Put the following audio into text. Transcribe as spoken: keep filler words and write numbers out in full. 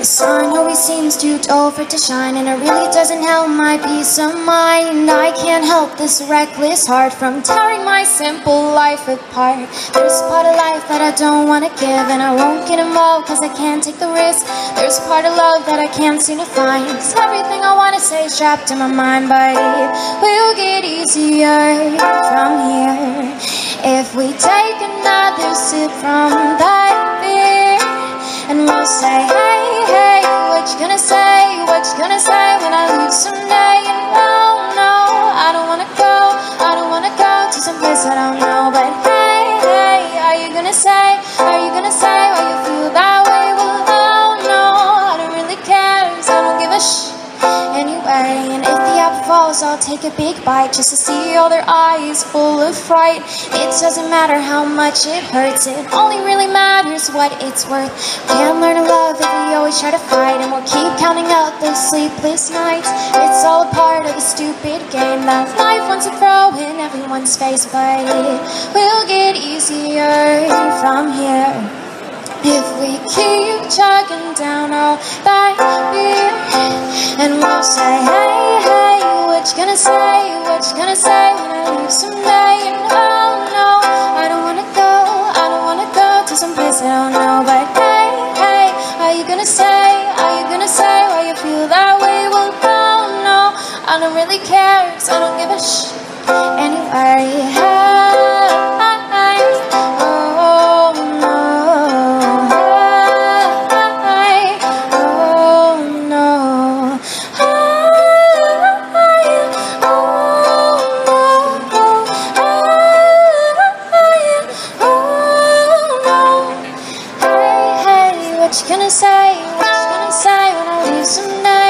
The sun always seems too dull for it to shine, and it really doesn't help my peace of mind. I can't help this reckless heart from tearing my simple life apart. There's a part of life that I don't want to give, and I won't get involved cause I can't take the risk. There's a part of love that I can't seem to find, cause everything I want to say is trapped in my mind. But it will get easier from here if we take another sip from that beer, and we'll say, hey, hey, what you gonna say, what you gonna say when I leave someday? And no, no, I don't wanna go, I don't wanna go to someplace I don't know. But hey, hey, are you gonna say, are you gonna say why you feel that way? Well, no, no, I don't really care, cause I don't give a sh anyway. And if the apple falls, I'll take a big bite just to see all their eyes full of fright. It doesn't matter how much it hurts, it only really matters what it's worth. Can't learn to love if we always try to fight, and we'll keep counting out those sleepless nights. It's all a part of the stupid game that life wants to throw in everyone's face. But it will get easier from here if we keep chugging down all that beer, and we'll say, hey, hey, what you gonna say, what you gonna say when I leave someday? And oh no, I don't wanna go, I don't wanna go to someplace I don't know. But hey, hey, are you gonna say, are you gonna say why you feel that way? Well, no, no, I don't really care, cause I don't give a sh anyway. Hey, what you gonna say, what you gonna say when I leave someday?